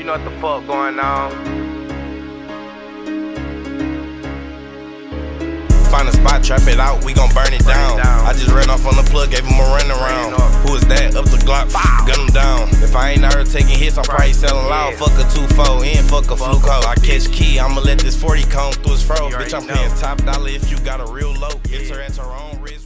You know what the fuck going on. Find a spot, trap it out, we gon' burn it down. I just ran off on the plug, gave him a run around. Who is that? Up the Glock, gun him down. If I ain't out here taking hits, I'm probably selling loud. Fuck a 2-4, and fuck a fluke hoe. I catch key, I'ma let this 40 comb through his fro. Bitch, I'm paying top dollar if you got a real low. It's her at her own risk.